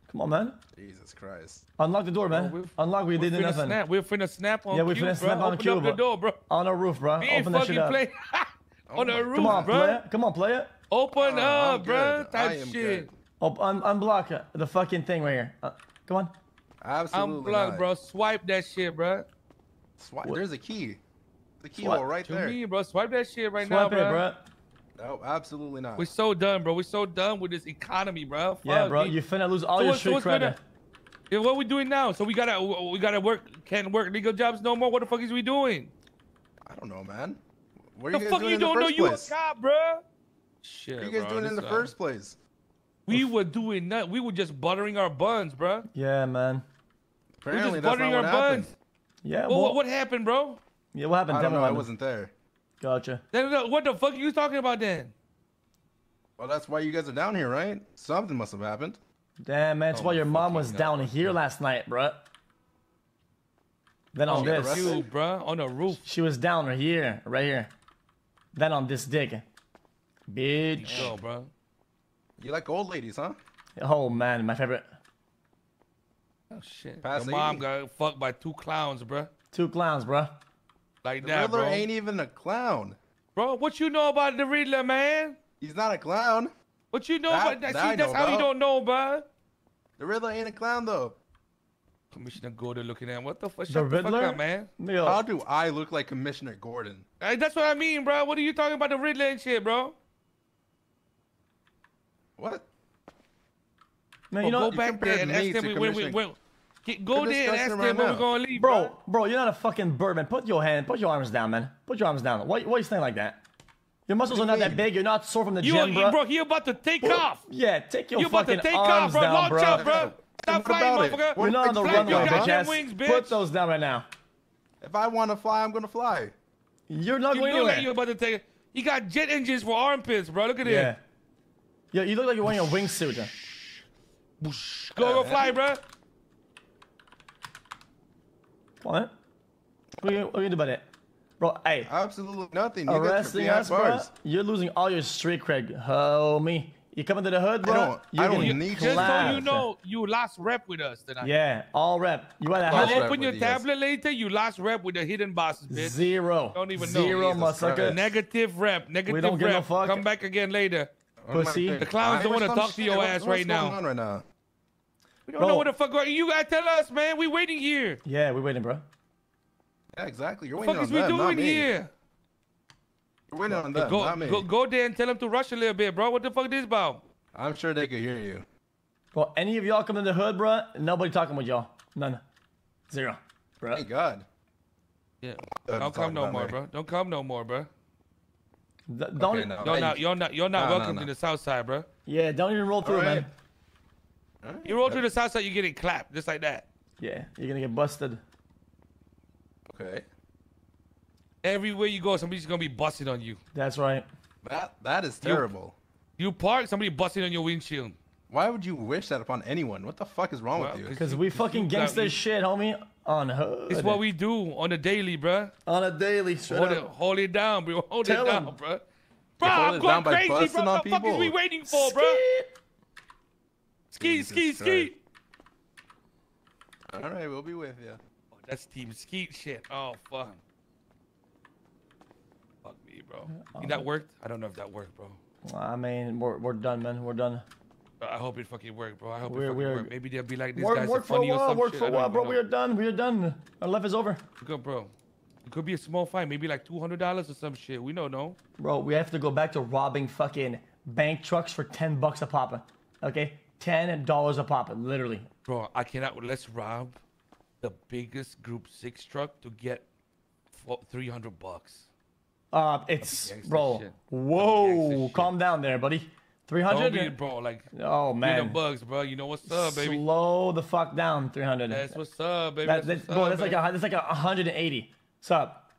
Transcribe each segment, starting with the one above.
Come on, man. Jesus Christ. Unlock the door, man. Unlock. We didn't nothing. Snap. We're finna snap on Yeah, we Q, finna snap bro. on Open Q, up the door, bro. On the roof, bro. We ain't Open that shit fucking up. play on the roof, Come on, bro. play it. Come on, play it. Open up, I'm bro. good. I Type am shit. good. Oh, unblock the fucking thing right here. Come on. Absolutely Unblock, not. bro. Swipe that shit, bro. There's a key. The key Swipe. hole right To there. me, bro. Swipe that shit right now, Swipe it, bro. No, absolutely not. We're so done, bro. We're so done with this economy, bro. Fuck, Yeah, bro. dude. You finna lose all So your what's street gonna- credit. Yeah, what we doing now? So we gotta work. Can't work legal jobs no more. What the fuck is we doing? I don't know, man. What are The you guys fuck doing you in the don't know first you a place? cop, bro? Shit, What are you guys doing in the first place? We were doing nothing. We were just buttering our buns, bro. Yeah, man. We were Apparently, just that's buttering not our what happened. buns. Yeah, Well, well, what happened, bro? yeah, what happened? I Tell don't me know. I what wasn't there. Gotcha. Then what the fuck are you talking about then? Well, that's why you guys are down here, right? Something must have happened. Damn, man. That's Oh why my your mom was fucking down God. here last night, bro. Then on she got this. arrested? You, bro, on the roof. She was down here, right here. Then on this dick. Bitch. Go, bro. You like old ladies, huh? Oh, man. My favorite. Oh shit. Past Your mom 80. got fucked by 2 clowns, bro. 2 clowns, bro. Like The that, Riddler bro. ain't even a clown. Bro, what you know about the Riddler, man? He's not a clown. What you know That- about that? that I See, that's know how you about. don't know, bro. The Riddler ain't a clown, though. Commissioner Gordon looking at what the fuck? The Shut the fuck Riddler? up, man. Yo, How do I look like Commissioner Gordon? Hey, that's what I mean, bro. What are you talking about the Riddler and shit, bro? What? man, Well, you know, go back there compared and me ask them to when Commissioner- go We're there and ask discussing them right when now. we're gonna leave, bro, you're not a fucking bird, man. Put your arms down, man. Put your arms down. Why you standing like that? Your muscles What are do not you that mean? big. You're not sore from the You, gym, bro. bro, he about to take off. Yeah, take your You about to fucking take off, arms bro. down, Launch bro. out, bro. Stop What flying, about it? motherfucker. We're not on the Flap runway, your bitch goddamn ass. wings, bitch. Put those down right now. If I want to fly, I'm gonna fly. You're not You going look like anywhere. you about to take. You got jet engines for armpits, bro. Look at Yeah. it. Yeah, you look like you're wearing a wingsuit. Go fly, bro. Come on, man. What are you gonna do about it? Bro, hey. Absolutely nothing. You guys are Arresting behind us, bro. bars. You're losing all your street cred, homie. You coming to the hood, bro? don't- You're I don't getting need to. Just so clapped. you know, you lost rep with us tonight. Yeah, all rep. You had a I'll Lost hundred. rep open your with you guys. tablet later. You lost rep with the hidden bosses, bitch. Zero. Don't even know. Zero, Jesus motherfucker. Christ. Negative rep. Negative don't give no rep. fuck. Come back again later. Pussy. The clowns don't Or wanna some talk to shit. your What- ass what's right now. going on right now? We don't Bro. know what the fuck. You gotta tell us, man. We waiting here. Yeah, we're waiting, bro. Yeah, exactly. You're What waiting the fuck on is we them, not doing me. here? You're waiting on them, not me. Go there and tell them to rush a little bit, bro. What the fuck this about? I'm sure they could hear you. Well, any of y'all come in the hood, bro? Nobody talking with y'all. None. Zero, bro. Thank God. Yeah. Don't Don't talk come no about more, me. bro. Don't come no more, bro. Don't. Okay, no. You're not No, welcome no. to the south side, bro. Yeah, don't even roll through, Alright. man. You roll to the south side, you're getting clapped just like that. Yeah, you're gonna get busted. Okay. Everywhere you go, somebody's gonna be busting on you. That's right. That is terrible. You park, somebody busting on your windshield. Why would you wish that upon anyone? What the fuck is wrong Well, with you? Cause we fucking you got- gangster you- shit, homie. On hood. It's what we do on the daily, bro. on a daily. Straight Hold it down, bro. Hold Tell it down, 'em. bro. Bro, hold I'm it going down by crazy, bro. busting What on the fuck is people. we waiting for, bro? Ski, Jesus ski, ski. All right, we'll be with you. Oh, that's Team Skeet shit. Oh, fuck. Fuck me, bro. Think that worked? I don't know if that worked, bro. I mean, we're done, man. We're done. I hope it fucking worked, bro. I hope it We're- fucking we're- worked. Maybe they'll be like, this Work, guy's work for a funny or while. some Work shit. for I a don't while, even bro. know. We are done. We are done. Our life is over, Good, bro. It could be a small fine, maybe like $200 or some shit. We don't know. bro. We have to go back to robbing fucking bank trucks for $10 a pop. Okay, $10 a pop, literally. Bro, I cannot. Let's rob the biggest Group 6 truck to get $300. It's gangsta bro. shit. Whoa, Gangsta shit. calm down there, buddy. Don't 300. be, bro. Like, Oh man. man, bugs, bro. You know what's up, baby? slow the fuck down. 300. That's what's up, baby. That, That's bro, what's that's up, like baby. that's like 180. What's up,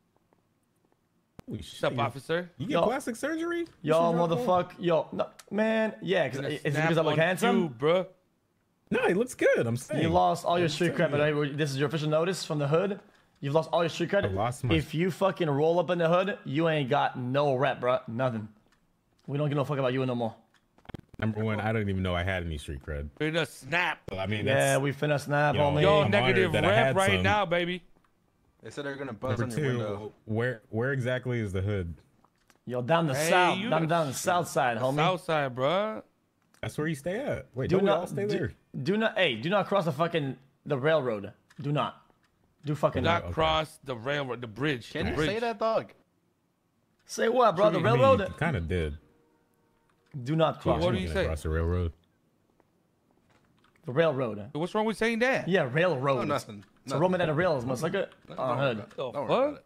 Holy What's up, shit. officer? You get Yo. plastic surgery? yo, You should drop motherfucker, yo, no, man, yeah, cause Gonna is it snap because I look on handsome? you, bro. one? No, he looks good. I'm saying. You lost all your street cred, saying. right? This is your official notice from the hood. You've lost all your street cred. I lost my- If you fucking roll up in the hood, you ain't got no rep, bro. Nothing. We don't give no fuck about you no more. Number one, I don't even know I had any street cred. Finna snap. So, I mean, Yeah, that's we finna snap, Yo, homie. Yo, I'm negative honored that I rep had right some. now, baby. They said they're gonna buzz number on your window. two. Where exactly is the hood? Yo, down the Hey, south, you down the- the south side, homie. Southside, bro. That's where you stay at. Wait, Do don't we all not stay do, there? do not. Hey, do not cross the railroad. Do not. Do fucking Not okay. cross the railroad, the bridge. Can the you bridge. say that, dog? Say what, bro? The I mean, railroad. you kind of did. Do not cross What do you Gonna say? Cross the railroad. the railroad. What's wrong with saying that? Yeah, railroad. No, nothing. So Roman at the rails, must like it. Don't On worry hood. about it. The Don't worry fuck? about it.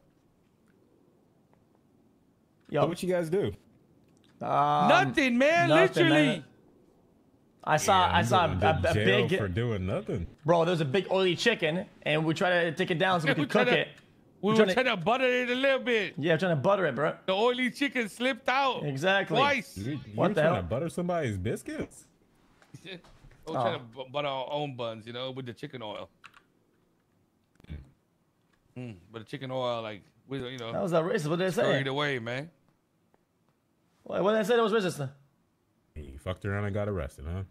Yo, What you guys do? Nothing, man. nothing, Literally. man. I saw I'm going to a jail big for doing nothing. bro. There's a big oily chicken, and we try to take it down so we can cook it. We We're were trying to butter it a little bit. Yeah, trying to butter it, bro. The oily chicken slipped out. Exactly. Twice. You What were the trying hell? to butter somebody's biscuits? We're trying to butter our own buns, you know, with the chicken oil. But the chicken oil, like, we, you know, That was that racist. What did they throw say? it away, man. What did they say? That was racist. You fucked around and got arrested, huh?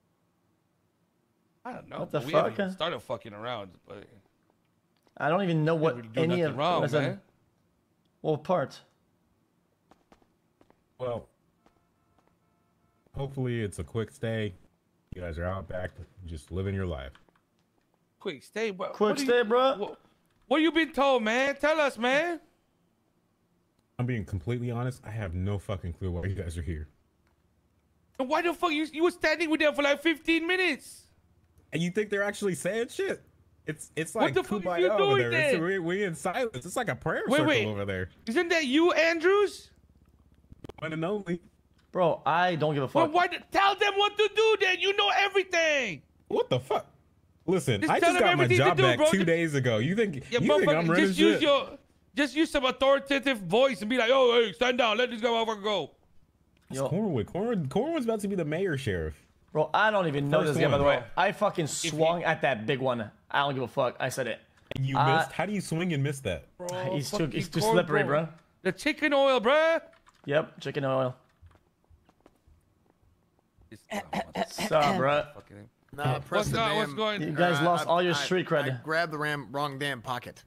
I don't know. What the We fuck? haven't even started fucking around, but I don't even know what we do any nothing of wrong, what I said. man. What part? Well, hopefully it's a quick stay. You guys are out back, just living your life. Quick stay, bro. Quick What stay, bro. What you been told, man? Tell us, man. I'm being completely honest. I have no fucking clue why you guys are here. And why the fuck you were standing with them for like 15 minutes? And you think they're actually saying shit? It's What like the fuck is kumbaya you over doing there. there? We in silence. It's like a prayer Wait, circle wait. over there. Isn't that you, Andrews? One and only. Bro, I don't give a Well, fuck. tell them what to do then. You know everything. What the fuck? Listen, Just I tell just them got my everything to job do, back bro. 2 days ago. You think Yeah, you think I'm motherfucker, running shit? just use some authoritative voice and be like, "Oh, hey, stand down. Let this guy motherfucker go." Yo, Cornwood. Cornwood's about to be the mayor sheriff. bro, I don't even know First this guy, by the one. way. I fucking swung at that big one. I don't give a fuck. I said it. And you Uh, missed. How do you swing and miss that? Bro, He's fucking too corn, slippery, bro. The chicken oil, bro. Yep, chicken oil. What's up, bro? No, press What's the going? damn. What's going? You guys lost all your street cred. I grabbed the wrong damn pocket.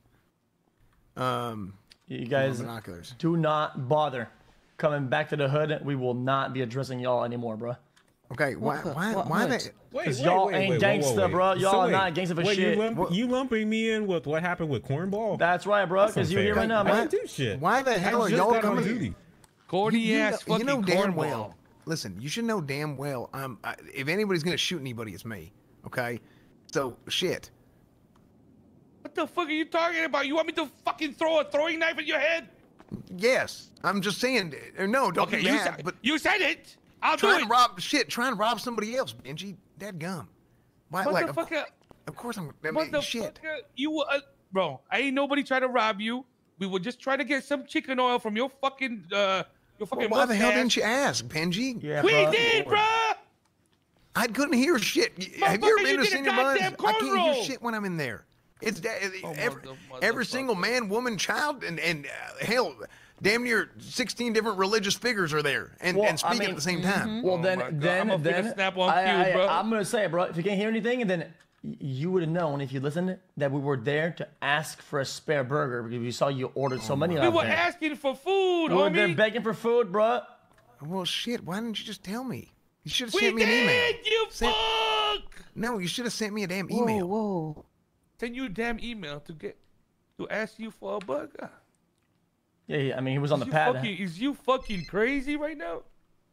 You guys Binoculars. do not bother coming back to the hood. We will not be addressing y'all anymore, bro. Okay, why what? they? Wait, 'Cause y'all ain't gangsta, bro. Y'all are wait, not gangsta for wait, shit. You lumping me in with what happened with Cornball? That's right, bro. That's Because you here unfair. right now, I man. didn't do shit. Why the hell I are just y'all got on coming? duty. Corny ass You fucking know damn cornball. well. Listen, you should know damn well. If anybody's gonna shoot anybody, it's me. Okay, so shit. What the fuck are you talking about? You want me to fucking throw a throwing knife at your head? Yes, I'm just saying. No, don't Okay, be you mad. said, But you said it. I'll do try it. and rob shit. Try and rob somebody else, Benji. Dead gum. Why? Like, Motherfucker. of course I'm. I mean, shit. Motherfucker, you were, bro. Ain't nobody try to rob you. We were just trying to get some chicken oil from your fucking, Well, why the hell mustache. didn't you ask, Benji? Yeah, We bro. did, bro. I couldn't hear shit. Have Motherfucker, you ever you been to did a Senior Buns? goddamn I can't hear cornrow. shit when I'm in there. It's every motherfucker. single man, woman, child, and hell, damn near 16 different religious figures are there and Well, speaking I mean- at the same time. Well, Oh then, my God. I'ma finna snap on cue, bro. I'm gonna say, it, bro. If you can't hear anything, then you would have known if you listened that we were there to ask for a spare burger because we saw you ordered so many. We out were there. asking for food, We were there homie. begging for food, bro. Well, shit. Why didn't you just tell me? You should have We sent me an email. did, you Send- fuck. No, you should have sent me a damn Whoa, email. whoa. Send you a damn email to ask you for a burger. Yeah, I mean, he was on the pad. Is you fucking crazy right now?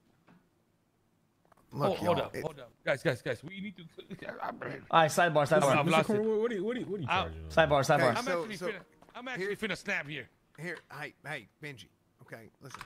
Look, Hold y'all, up, hold up, guys. We need to. All right, sidebar, I've sidebar, lost Mr. it. Cornwood, what are you charging? on? sidebar, sidebar. Okay. I'm actually finna snap here. Here, hey, Benji. Okay, listen.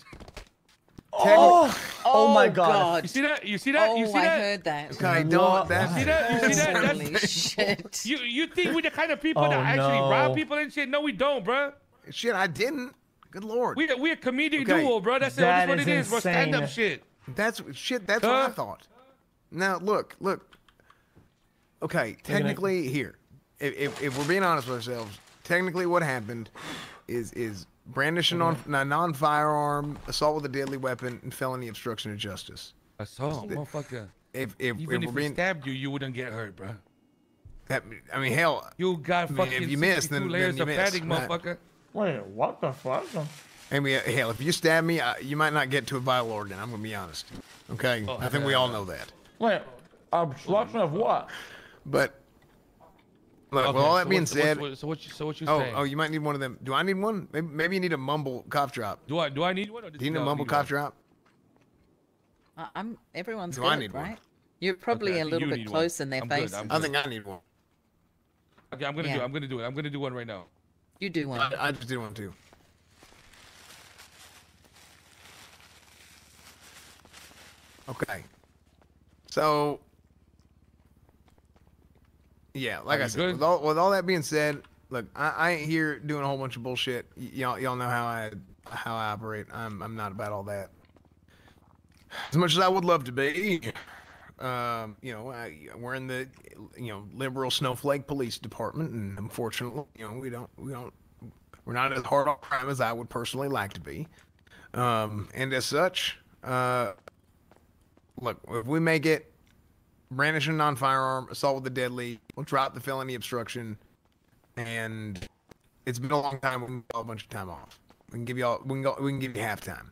Oh my God. You see that? You see that? Oh, You see I that? heard that. Okay, don't. That's See that? You see that? Holy That's, shit. you think we're the kind of people Oh, that actually no. rob people and shit? No, we don't, bro. shit. I didn't. Good lord. We're a comedic Okay. duo, bro. That's That what is it is. We're insane. stand-up shit. That's shit. That's what I Huh? thought. Now look. Okay, technically here, if we're being honest with ourselves, technically what happened is brandishing on a non-firearm, assault with a deadly weapon, and felony obstruction of justice. I saw, motherfucker. If Even we're if he being, stabbed you, you wouldn't get hurt, bro. I mean, hell, You got I mean, fucking if you miss, 62 then layers you of miss, padding, right? motherfucker. Wait, what the fuck? I mean, hell, if you stab me, you might not get to a vital organ. I'm gonna be honest. Okay, Oh, I think we all know that. Wait, obstruction of what? But look, Okay, with all that so being what's- said, so what you oh, saying? oh, you might need one of them. Do I need one? Maybe you need a mumble cough drop. Do I need one? Or Do you need a mumble cough drop? Everyone's Do good, I need one? right? You're probably Okay, I a think little you bit need one. close in their I'm good, faces. I'm I think I need one. Okay, I'm gonna Yeah. do it. I'm gonna do one right now. You do one. I just did one too. Okay. So, yeah, like Are I you said, good? with all that being said, look, I ain't here doing a whole bunch of bullshit. Y'all know how I operate. I'm not about all that. As much as I would love to be, you know, we're in the liberal snowflake police department, and unfortunately, we're not as hard on crime as I would personally like to be. And as such, look, if we make it brandishing a non-firearm, assault with a deadly, we'll drop the felony obstruction, and it's been a long time. We can call a bunch of time off. We can give you halftime.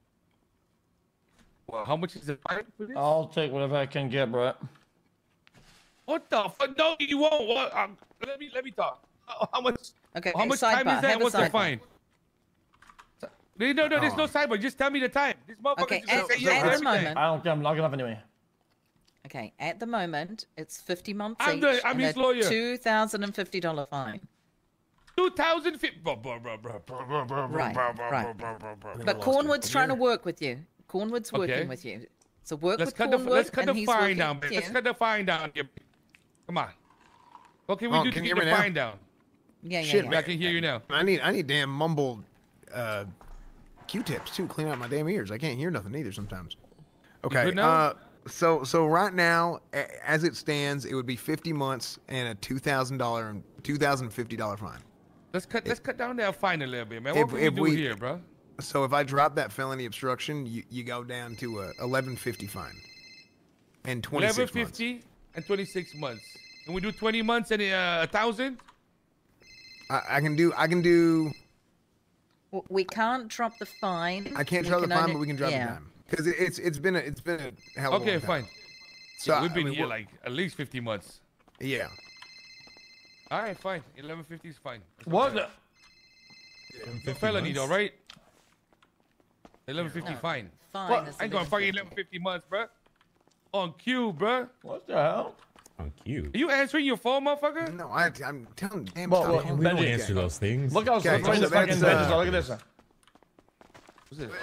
Well, how much is the fine for this? I'll take whatever I can get, bro. What the fuck? No, you won't. What? Let me talk. How much? Okay, How much time sidebar. is that? Have a What's the sidebar. fine? No, there's no sidebar. Just tell me the time. This motherfucker Okay, just at say yes to the everything. moment, I don't care. I'm logging off anyway. okay, at the moment, it's 50 months I'm each the- I'm and his a lawyer. $2,050 fine. 2050. Right, right. But Cornwood's trying to work with you. Cornwood's working Okay. with you. So work Let's with cut the Cornwood, let's cut and the he's fine working down, with man. you. Let's cut the fine down. Come on. What can we Oh, do to can get you the hear me now? fine down? Yeah, yeah, Shit, yeah. man. I can hear you now. I need damn mumbled Q-tips too. Clean out my damn ears. I can't hear nothing either sometimes. Okay. good now? So right now, as it stands, it would be 50 months and a $2,050 fine. Let's cut down that fine a little bit, man. If- What can we if do we- here, bro? So if I drop that felony obstruction, you go down to a 1150 fine and 26 months. 1150 and 26 months. Can we do 20 months and 1,000? I can do. We can't drop the fine. I can't We drop the can fine, only- but we can drop yeah. the time because it's been a hell of a Okay, long time. fine. So Yeah, we've been I mean, here we're- like at least 50 months. yeah. All right, fine. 1150 is fine. That's What? okay. The? Felony though, right? 1150 No. fine. Fine. What? is I ain't going fucking 1150. 1150 months, bro. On cue, bro. What the hell? On cue. Are you answering your phone, motherfucker? No, I'm telling you, damn. Well, stop well, calling We me. don't Benji, answer those things. Look how Okay, slippery so the fucking that's, benches are. Look at this. What's this?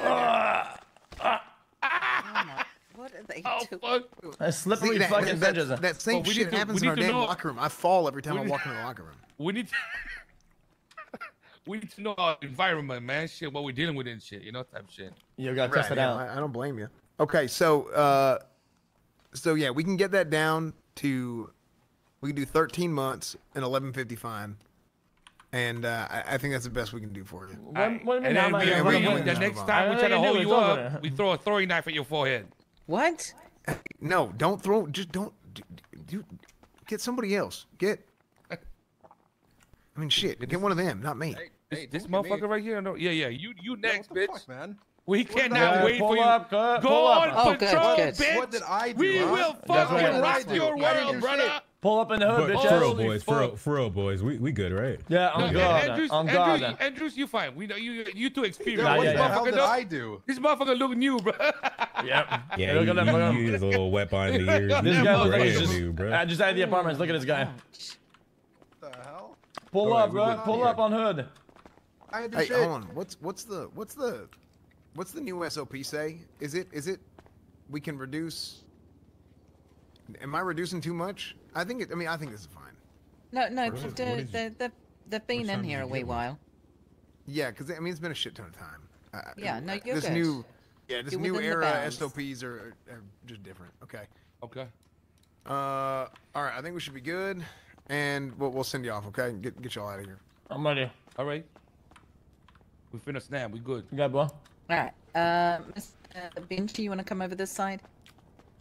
What are they Oh, doing? fuck. That's slippery See, fucking benches. that same Well, we shit need to- happens we in our need to damn know- locker room. I fall every time we I need- walk into the locker room. We need to... we need to know our environment, man. Shit, what we're dealing with and shit, you know, type shit. You gotta test it yeah, out. I don't blame you. Okay, so yeah, we can get that down to we can do 13 months and 1150 fine, and I think that's the best we can do for you. What do you mean? And I'm then not we gonna agree fucking the win? next I time we don't try to think I hold do, you it's up, over. we throw a throwing knife at your forehead. What? No, don't throw. Just don't. Get somebody else. I mean, shit. Get one of them, not me. This motherfucker right here? No, yeah. You next, what the bitch. fuck, man? We What the cannot hell? wait Pull for you. up, cut, Go pull on up. Oh, good, patrol, good. bitch. What did I do? We huh? will That's fucking right. rock your I didn't world, do brother. shit. Pull up in the hood, But bitch. for real, Holy boys, fuck. for real, boys, we good, right? Yeah, No, I'm God. Andrews, I'm Andrews, God. Andrews, you fine. We know you too experienced. Yeah, Nah, what yeah, the yeah. hell Motherfucker did look- I do? This motherfucker look new, bro. Yep. Yeah, Look at them, look at you them. is a little wet behind the ears. This You guy looks like brand he's just, new, bro. just out of the apartments. Look at this guy. What the hell? Pull All right, up, we bro. good. Pull up on hood. I didn't do Hey, shit. hold on. What's the new SOP say? Is it we can reduce? Am I reducing too much? I think this is fine. No, What is- they've been time in did here you a wee get one? while. Yeah, because it's been a shit ton of time. Yeah, no, you're this good. new You're new within the era bounds. SOPs are just different. Okay. Okay. All right. I think we should be good, and we'll send you off. Okay, get y'all out of here. I'm ready. All right. We finna snap. We good. You got boy? All right. Mr. Benji, you want to come over this side?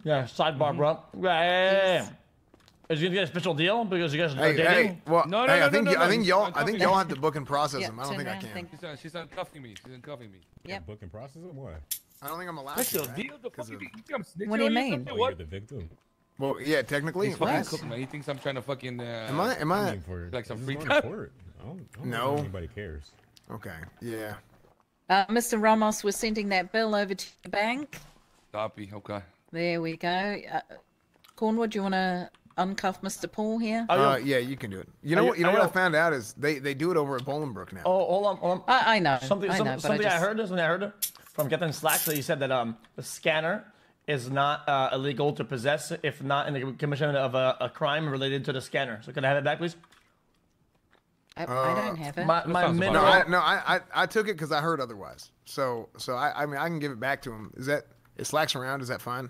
Yeah, sidebar, bro. Yeah. Is you gonna get a special deal because you guys are Hey, dating? hey, well, No, hey, no, I think no, no, I think no. y'all, I'm I think talking- y'all have to book and process Yeah, them. I don't turn think I around, can. thank She's uncuffing me. She's uncuffing me. Yep. Book and process it? What? I don't think I'm allowed Special to. right? deal? The fuck 'Cause you of- think I'm snitching What do you on mean? something? Oh, What? you're the victim. Well, yeah, technically. He's fucking What? cooking, man. He thinks I'm trying to fucking. Am I? Am I I? mean, for Like some this free is time? going to court. I don't know No. if anybody cares. Okay. Yeah. Mr. Ramos, we're sending that bill over to the bank. Copy. Okay. There we go. Cornwood, do you want to uncuff Mr. Paul here? Yeah, you can do it. You know Are what? you- You know are what I you- found out is they do it over at Bolingbrook now. Oh, hold on. I know. Something I know, but something I just- heard from Captain Slack that he said that the scanner is not illegal to possess if not in the commission of a crime related to the scanner. So can I have it back, please? I don't have it. My sounds about mineral. right. I took it because I heard otherwise. So I mean I can give it back to him. Is that it slacks around? Is that fine?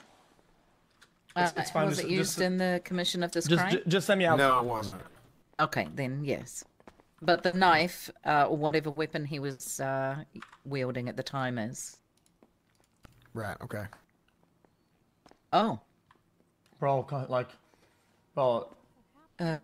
it's fine, Was just- it used in the commission of this crime? Just send me out. No, it wasn't. Okay, then yes. But the knife, or whatever weapon he was wielding at the time is. Right. Okay. Oh. Bro, like, bro. Um,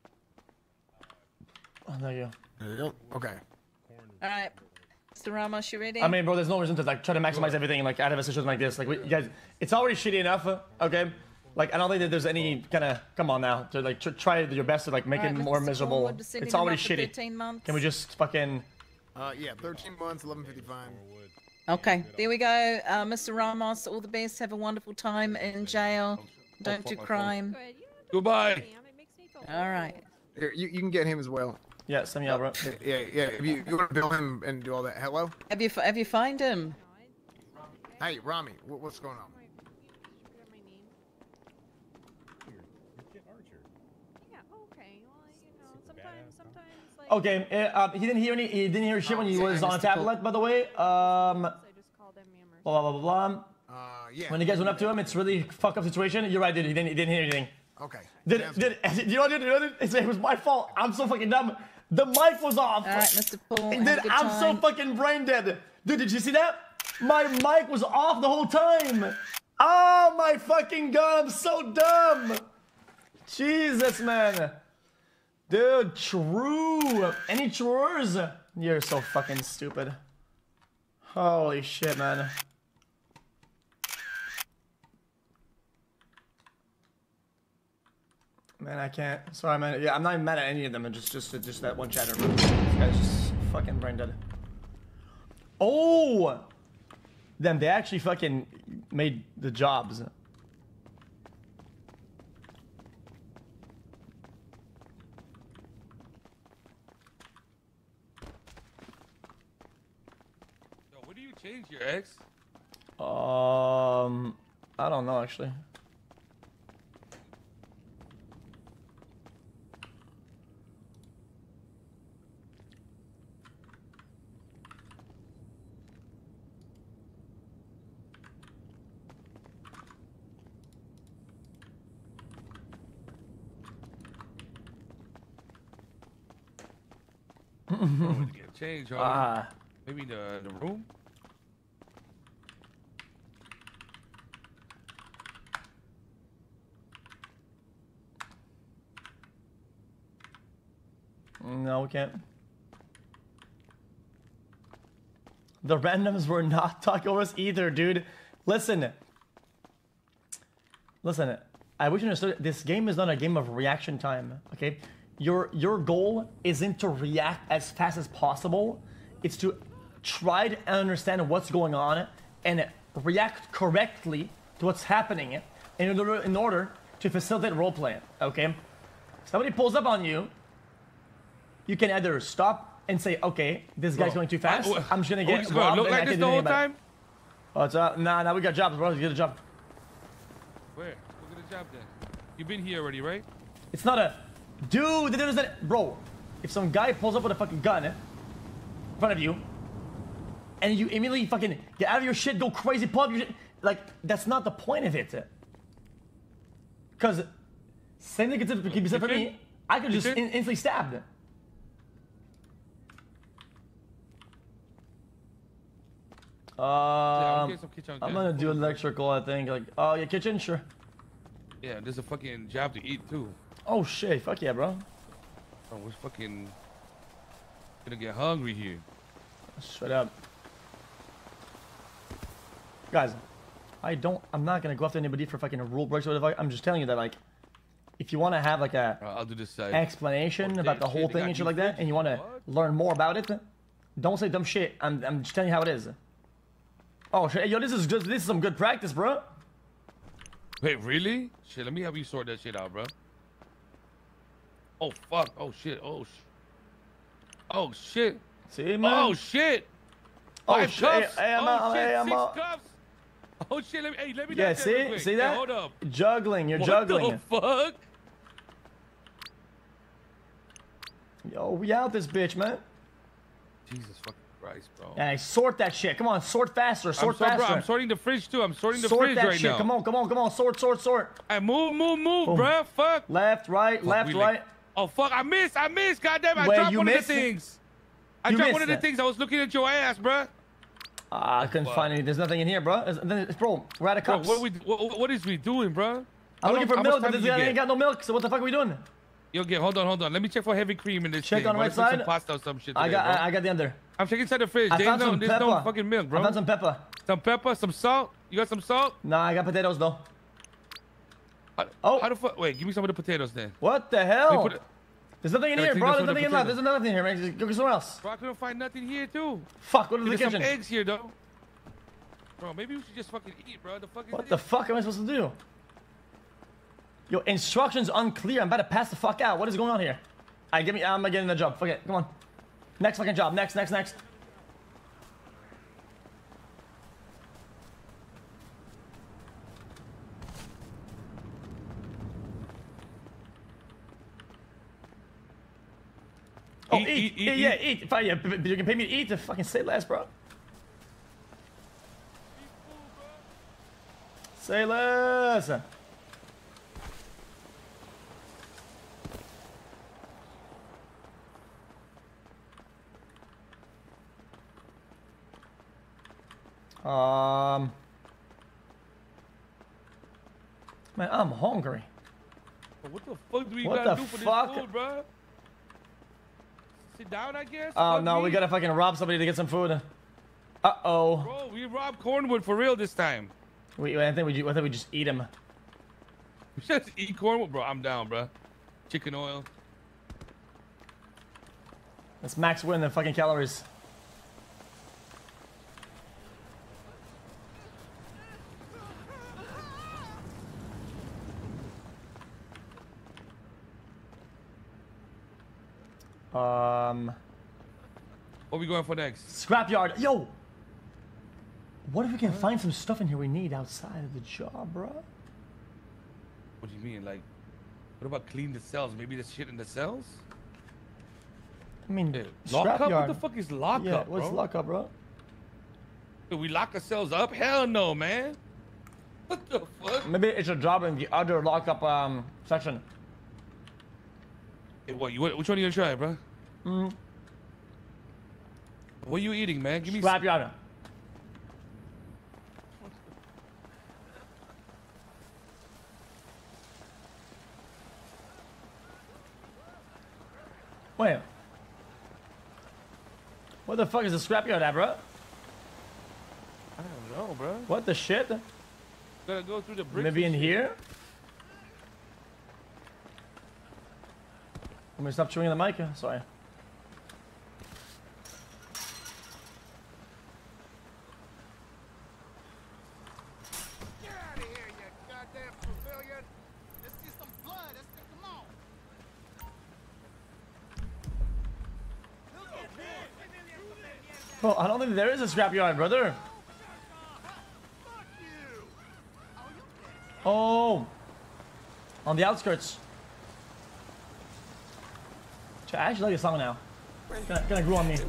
Oh, there you go. There you go. Okay. all right. Mr. Ramos, you ready? I mean, bro, there's no reason to like try to maximize everything like out of a situation like this. Like, you guys, it's already shitty enough. Okay. Like, I don't think that there's any kind of come on now to like try your best to like make All it right, more Mr. miserable. Cornwood, we're sending It's him already up for shitty. 13 months. Can we just fucking? Yeah, 13 months, 11.55. Okay, there we go. Mr. Ramos, all the best. Have a wonderful time in jail. Don't do crime. Goodbye. All right. Here, you can get him as well. Yeah, send me out, bro. Yeah. If you want to bill him and do all that. Hello. Have you find him? Hey, Rami, what's going on? Okay. He didn't hear any. He didn't hear shit when he was on a tablet. By the way. Blah blah blah blah. Yeah. When you guys went up to him, it's really fucked up situation. You're right, dude. He didn't hear anything. Okay. You know, dude, it was my fault. I'm so fucking dumb. The mic was off. All right, Mr. Paul. Dude, have a good I'm so time. fucking brain dead. Dude, did you see that? My mic was off the whole time. Oh my fucking god, I'm so dumb. Jesus, man. Dude, true. Any truers? You're so fucking stupid. Holy shit, man. Man, I can't. Sorry, man. Yeah, I'm not even mad at any of them. Just that one chatter. This guy's just fucking brain dead. Oh! Then they actually fucking made the jobs. Yo, what do you change your ex? I don't know actually. Oh, to get changed, huh? Ah. Maybe the room? No, we can't. The randoms were not talking over us either, dude. Listen. Listen. I wish you understood. This game is not a game of reaction time. Okay, your goal isn't to react as fast as possible. It's to try to understand what's going on and react correctly to what's happening in order to facilitate roleplay. Okay, somebody pulls up on you. You can either stop and say, okay, this guy's going too fast. I'm just gonna get It's robbed. look and I like this can't the do whole anything about it. time? Oh, it's nah, we got jobs, bro. Let's get a job. Where? Look at the job then. You've been here already, right? It's not a dude. There's that, bro. If some guy pulls up with a fucking gun in front of you, and you immediately fucking get out of your shit, go crazy, pull up your shit, like that's not the point of it. Because same thing could be said for me. I could just instantly stabbed. get some kitchen. I'm gonna do electrical, I think. Like, oh, yeah, kitchen, sure. Yeah, there's a fucking job to eat too. Oh shit, fuck yeah, bro. Oh, we're fucking gonna get hungry here. Straight up. Guys, I'm not gonna go after anybody for fucking rule breaks or whatever. I'm just telling you that, like, if you want to have like a I'll do this side. explanation about the whole they thing got and shit new like that, fridges? and you want to What? learn more about it, don't say dumb shit. I'm just telling you how it is. Oh shit, yo, this is good. This is some good practice, bro. Wait, really? Shit, let me have you sort that shit out, bro. Oh fuck! Oh shit! Oh shit! See, man. Oh shit! Oh, Five shit. cups! Hey, I'm oh out. shit! Hey, I'm 6 out. cups! Oh shit! Let me Yeah, knock that real see, quick. see Hey, that? hold up. Juggling, you're What juggling. the fuck? Yo, we out this bitch, man. Jesus fucking Christ, bro. Hey, sort that shit. Come on, sort faster, sort Bro, faster. I'm sorting the fridge too. I'm sorting the Sort fridge that right shit. now. Come on. Sort. Hey, move, Boom. bro. Fuck. Left, right, Fuck, left, we right. like- Oh fuck! I missed. Goddamn! I Wait, dropped you one of the missed it? things. I You dropped one missed of the it. things. I was looking at your ass, bro. I couldn't fuck. find any. There's nothing in here, bro. Bro, we're out of Bro, cups. what is we doing, bro? I'm looking for How much milk, time but did this you guy get? ain't got no milk. So what the fuck are we doing? Yo, hold on. Let me check for heavy cream in this Check thing, on the bro. right Let's make side. some pasta or some shit. I today, bro. got the under. I'm checking inside the fridge. I There's found some there's pepper. no fucking milk, bro. I found some pepper. Some pepper, some salt. You got some salt? Nah, I got potatoes though. How, Oh. How the fuck? Wait, give me some of the potatoes then. What the Let me hell? put it- There's nothing in Yeah, here, clean bro. up There's some of the nothing in there. There's potatoes. nothing in here, man. Just go get somewhere else. Bro, I couldn't find nothing here too. Fuck, go to the There's some kitchen. eggs here though. Bro, maybe we should just fucking eat, bro. The fuck is What this? the fuck am I supposed to do? Yo, instructions unclear. I'm about to pass the fuck out. What is going on here? Alright, I'm getting the job. Fuck it. Come on. Next fucking job. Next. Oh, eat. Yeah, eat. Fine, yeah, but you can pay me to eat to fucking say less, bro. Say less. Man, I'm hungry. What the fuck do we What gotta the do for fuck? this food, bro? Sit down, I guess. Oh Fuck no, me. we gotta fucking rob somebody to get some food. Uh-oh. Bro, we robbed Cornwood for real this time. I think we just eat him. We should just eat Cornwood, bro. I'm down, bro. Chicken oil. Let's max win the fucking calories. What we going for next? Scrapyard. Yo! What if we can find some stuff in here we need outside of the job, bro? What do you mean? Like, what about clean the cells? Maybe there's shit in the cells? I mean, Yeah. Lockup? What scrapyard. the fuck is lockup, Yeah, what's bro? lockup, bro? Do we lock ourselves up? Hell no, man. What the fuck? Maybe it's a job in the other lockup section. Hey, which one are you gonna try, bro? What are you eating, man? Give me some. Scrapyard. Wait. What the fuck is the scrapyard at, bro? I don't know, bro. What the shit? Gotta go through the bricks. Maybe in and shit. here? Let me stop chewing the mic. Sorry. Get out of here, you goddamn civilian! Let's see some blood. Let's take them on. Bro, I don't think there is a scrapyard, brother. Oh. On the outskirts. I actually like the song now. Gonna grow on me.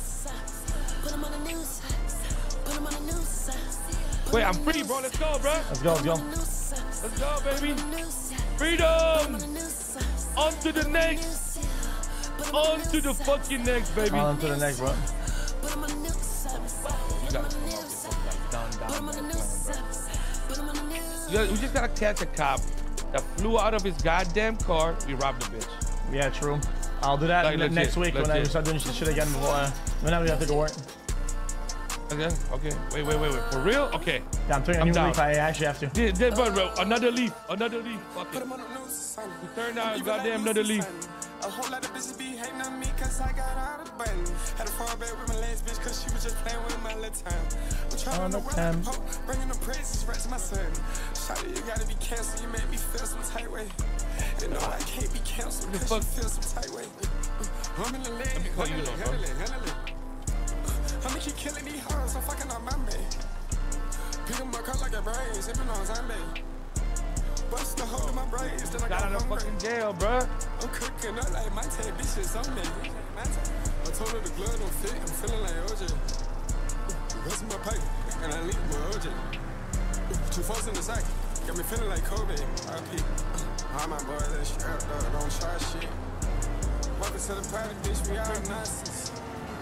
Wait, I'm free, bro. Let's go, bro. Let's go, let's go. Let's go, baby. Freedom. On to the next. On to the fucking next, baby. On to the next, bro. You gotta come out with We just gotta catch a cop that flew out of his goddamn car. We robbed the bitch. Yeah, true. I'll do that Like, next legit, week when I legit. start doing shit again before whenever we have to go work. Okay, okay. Wait. For real? Okay. Yeah, I'm taking a I'm new down. leaf. I actually have to. Bro, another leaf. Fuck it. We turned out goddamn another leaf. A whole lot of bitches be hating on me cause I got all the buttons. Had to fall back with my last bitch cause she was just playing with my little time. I'm trying to work, bringing the praises right to my son. Shawty, you gotta be canceled, you make me feel some tight way. You know I can't be canceled cause you feel some tight way. I'm in the leg, handle it. I'ma keep killing these hoes, I'm fucking on my man. Pick 'em up, cut like a brain, sipping on Sunday. Bust the hole in my braids, then I Got out of fucking jail, bruh. I'm cooking up like my tape, bitches on me. I told her the glove don't fit, I'm feeling like OJ. Rest of my pipe, and I leave with OJ. 2 folks in the sack, got me feeling like Kobe. RP. All my boys, they strapped up, don't try shit. Welcome to the party, bitch, we all nonsense.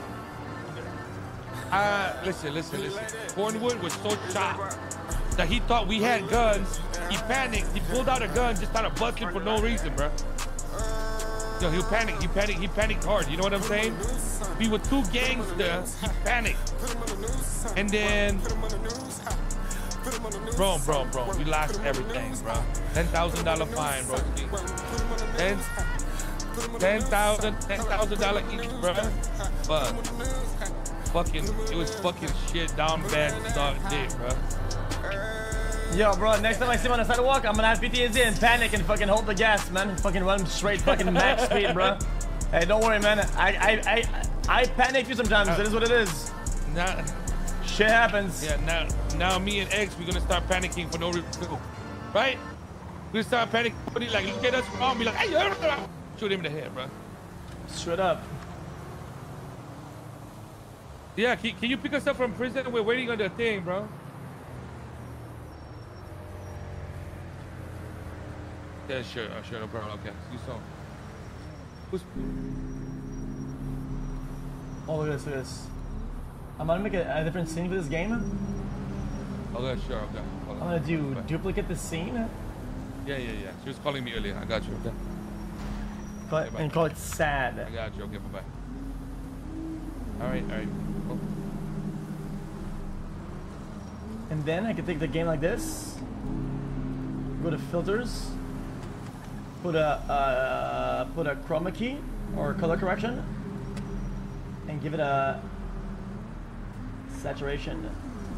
Listen. Cornwood was so chopped that he thought we had guns. He panicked. He pulled out a gun, just started busting for no reason, bro. Yo, he panicked hard. You know what I'm saying? We were 2 gangsters. He panicked. And then, bro, we lost everything, bro. $10,000 fine, bro. $10,000 each, bro. But it was fucking shit down bad dog dick, bro. Yo, bro, next time I see him on the sidewalk, I'm gonna have PTSD and panic and fucking hold the gas, man. Fucking run straight fucking max speed, bro. Hey, don't worry, man. I panic too sometimes. It is what it is. Now, Shit happens. yeah, now me and X, we're gonna start panicking for no reason, right? We're gonna start panicking. Like, look at us wrong, be like, hey, shoot him in the head, bro. Straight up. Yeah, can you pick us up from prison? We're waiting on the thing, bro. Yeah, sure, no problem. Okay, see you soon. Oh, look at this. I'm gonna make a different scene for this game. Okay, sure, okay. I'm gonna duplicate the scene. Yeah. She was calling me earlier. I got you, okay? And call it sad. I got you, okay, bye-bye. All right. Cool. And then I can take the game like this. Go to filters. Put a chroma key or color correction, and give it a saturation.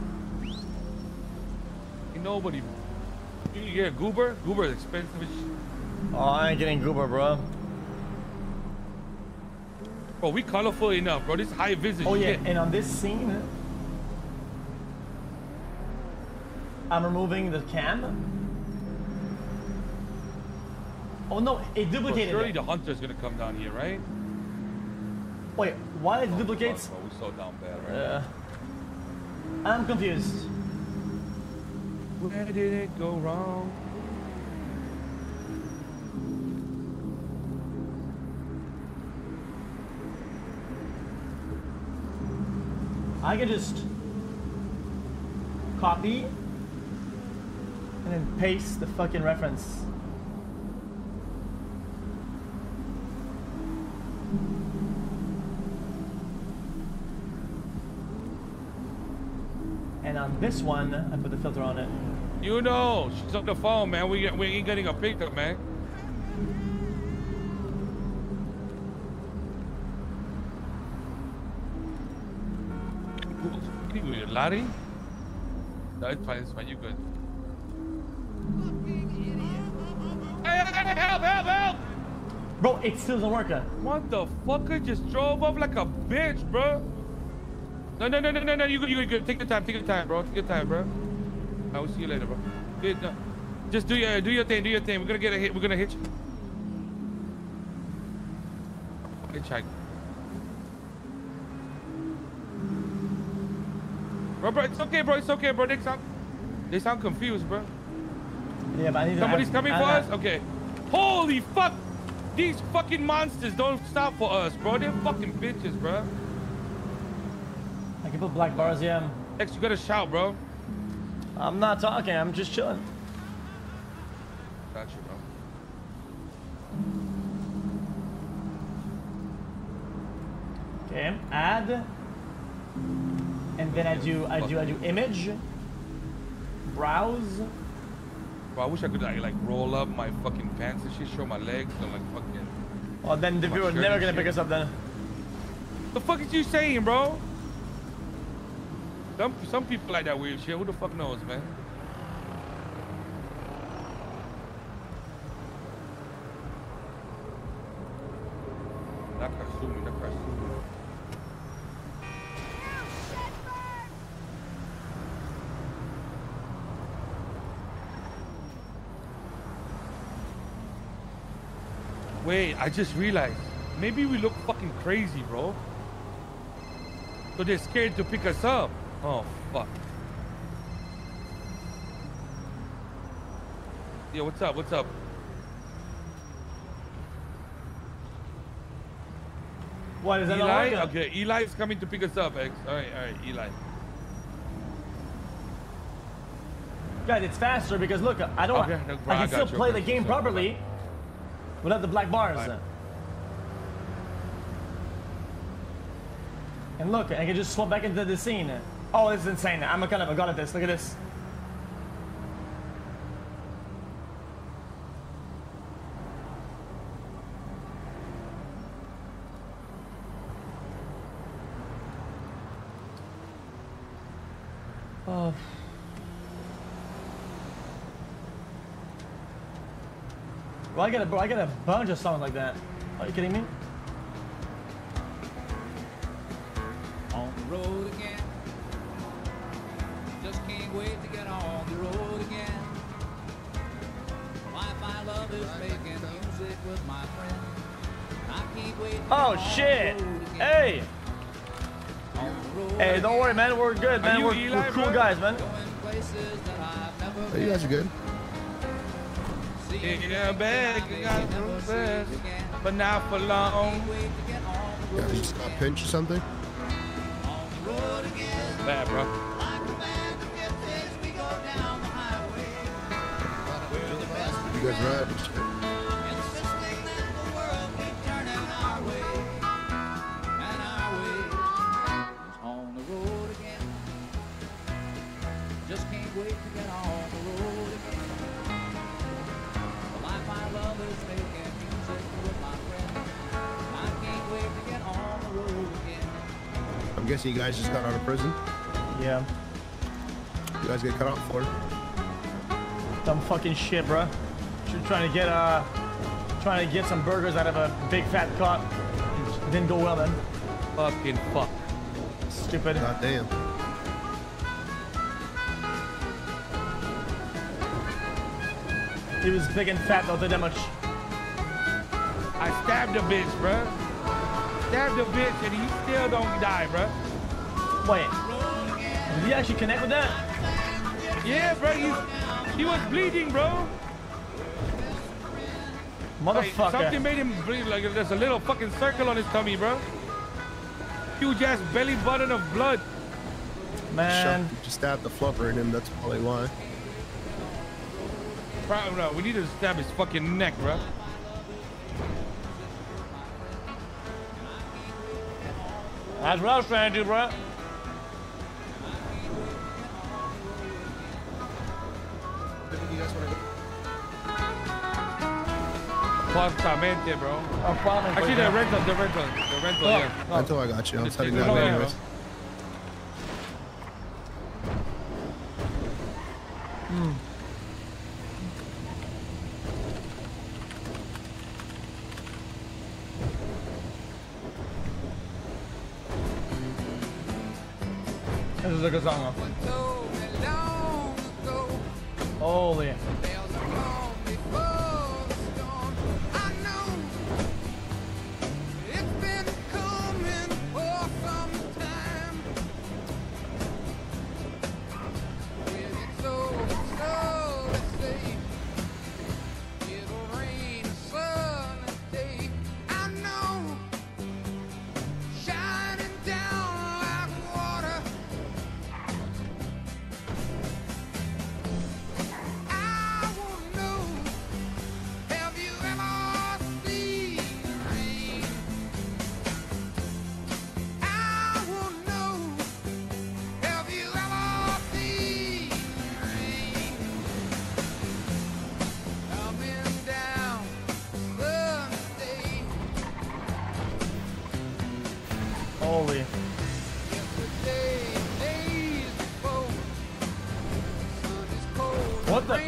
Ain't nobody. You get a goober? Goober is expensive as shit. Oh, I ain't getting goober, bro. Bro, we colorful enough, bro. This is high vision. Oh yeah, shit. and on this scene, I'm removing the cam. Oh no, it duplicated Surely it. the hunter's gonna come down here, right? Wait, why it duplicates? Fuck, bro, we so down bad, right? I'm confused. Where did it go wrong? I can just copy and then paste the fucking reference. And on this one, I put the filter on it. You know, she's on the phone, man. We ain't getting a pickup, man. Larry? No, it's fine, you good. Hey, help! Bro, it still doesn't work. What the fuck? I just drove up like a bitch, bro. No, you good. Take your time, bro. I will see you later, bro. No. Just do your thing. We're gonna get a hit. We're gonna hit you. Hitchhike. Bro, it's okay, bro. They sound confused, bro. Yeah, but I need to Somebody's coming for us? Okay. Holy fuck! These fucking monsters don't stop for us, bro. They're fucking bitches, bro. I can put black bars, yeah. X, you gotta shout, bro. I'm not talking. I'm just chilling. Got you, bro. Okay, add, and then I do image, browse. Bro, I wish I could like roll up my fucking pants and shit, show my legs, and like fucking. Oh, then the My viewer shirt never and gonna shit. pick us up then. The fuck is you saying, bro? Some people like that weird shit. Who the fuck knows, man? Nakasumi, Nakasumi. Wait, I just realized. Maybe we look fucking crazy, bro. So they're scared to pick us up. Oh, fuck. Yo, what's up? What's up? What is that? Eli? Not Okay, Eli is coming to pick us up, X. Alright, Eli. Guys, it's faster because look, I don't. Okay, no, bro, I I can still got you, play okay, the game sorry, properly without the black bars. Right. And look, I can just swap back into the scene. Oh, this is insane. I'm kind of a god at this. Look at this. Oh. Well, I got a bunch of songs like that. Are you kidding me? On the road again. Just can't wait to get on the road again. Life I love is making music with my friends. I can't wait to Oh get on shit! the road again. Hey! On the road Hey, don't worry, man. We're good, man. you We're Eli, cool bro? guys, man. going places that I've never Oh, you guys are good. seen. Yeah, bag, you got some best, but not for long. Wait to get on the Yeah, road you just got pinched or something. on the road again. Bad, bro. Like a band of gypsies, we go down the highway. We're the best You guys ride. insisting that the world keep turning our way. And our way is on the road again. Just can't wait to get on the road again. The life I love is making music with my friends. I can't wait to get on the road again. I'm guessing you guys just got out of prison. Yeah. You guys get cut off for it. Dumb fucking shit, bro. Trying to get some burgers out of a big fat cop. It didn't go well then. Fucking fuck. Stupid. God damn. He was big and fat, don't think that much. I stabbed a bitch, bruh. Stabbed a bitch and he still don't die, bruh. Wait. Did he actually connect with that? Yeah, bro. He was bleeding, bro. Like, Motherfucker. something made him bleed. Like there's a little fucking circle on his tummy, bro. Huge ass belly button of blood. Man. Shut, just stabbed the flubber in him. That's probably why. No, we need to stab his fucking neck, bro. That's what I was trying to do, bro. You guys want to go? Justamente, bro. I'm following. Actually, the rental, yeah. Until I got you. I'm Just heading keep down going, anyways. This is a good song, though. Told me long ago. Holy. Bells are gone before the storm. I know it's been coming for some time. With it so safe, it'll rain a sunny day. I know, shining down like water. moly. What the?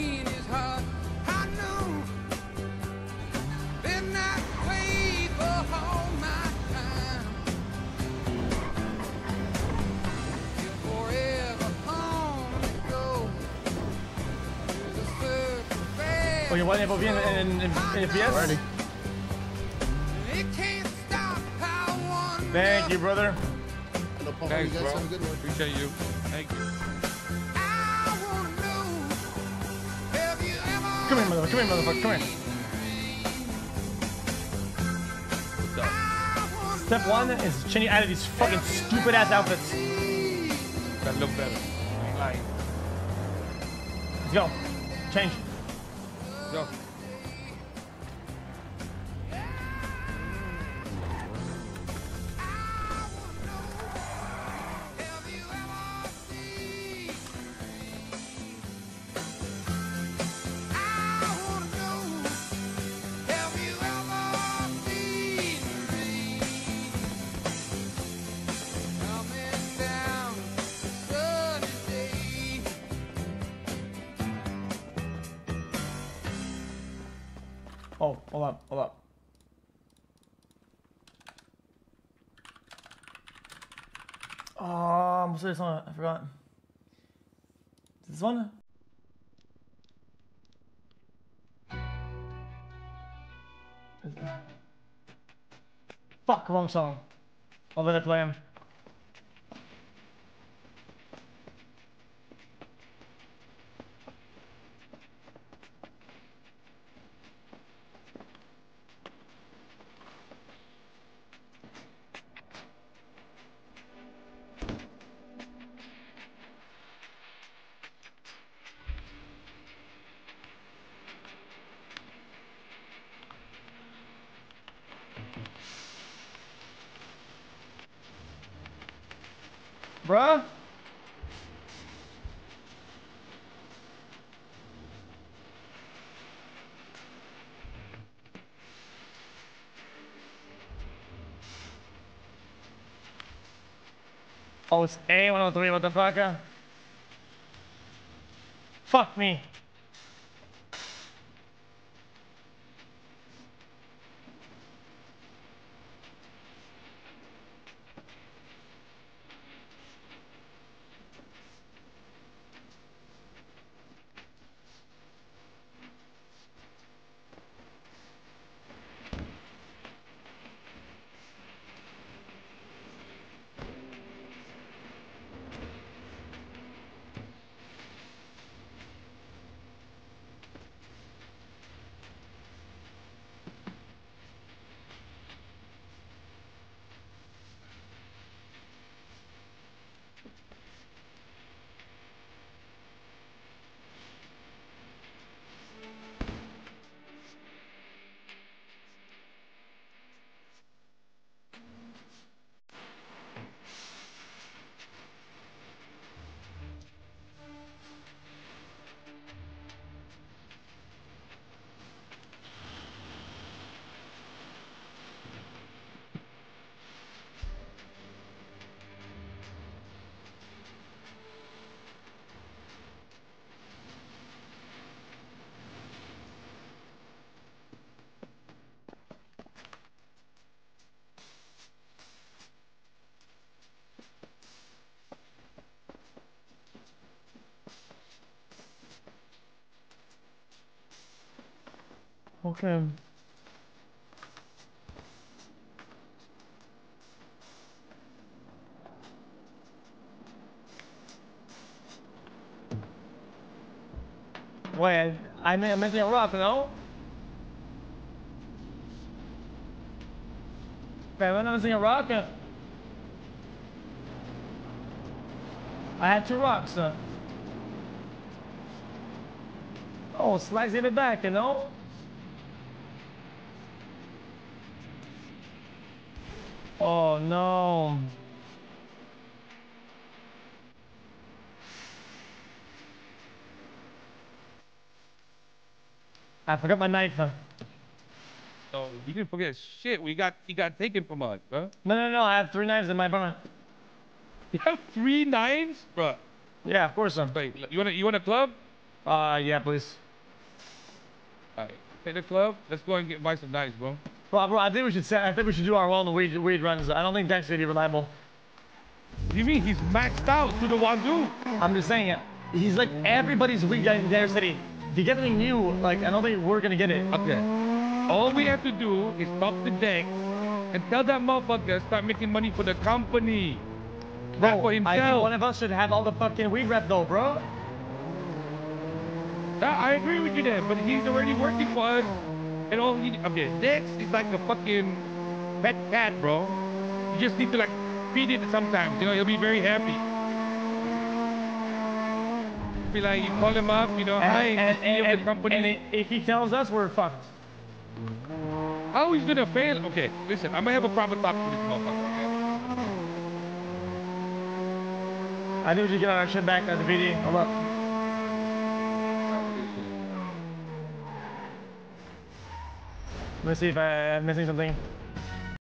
Okay, what info in FPS? Ready. Thank you, brother. No problem. Thanks, You guys bro. have a good one. Appreciate you. Thank you. Come here, motherfucker. Come here, motherfucker. Come here. What's up? Step one is changing out of these fucking stupid ass outfits. That look better. I ain't lying. Let's go. Change. Go. Oh, hold up, hold up. Oh, what's this one? I forgot. This one? Fuck, wrong song. I'll let it play him. Bruh? Oh, it's A103, what the fuck? Fuck me. Okay. Wait, I'm missing a rock, no? Wait, when I'm missing a rock? I had 2 rocks. Oh, slice it back, you know? Oh no. I forgot my knife. No, you didn't forget shit. He got taken from us, bro. No. I have 3 knives in my apartment. You have 3 knives, bro. Yeah, of course. Wait, you want a club? Yeah, please. Alright, take the club. Let's go and buy some knives, bro. Well, bro, I think we should do our own weed runs. I don't think Dex is reliable. What do you mean? He's maxed out to the wazoo. I'm just saying it. He's like everybody's weed guy in their city. If you get anything new, like I don't think we're gonna get it. Okay. All we have to do is stop the deck and tell that motherfucker start making money for the company. Not for Bro, I himself. think one of us should have all the fucking weed rep though, bro. I agree with you there, but he's already working for us. And all he, okay, Dex is like a fucking pet cat, bro. You just need to like feed it sometimes, you know, he'll be very happy. Be like, you call him up, you know, hi, the company. And if he tells us, we're fucked. How he's gonna fail? Okay, listen, I'm gonna have a proper talk to this motherfucker, okay? I think we should get our shit back at the VD. Hold up. Let me see if I'm missing something.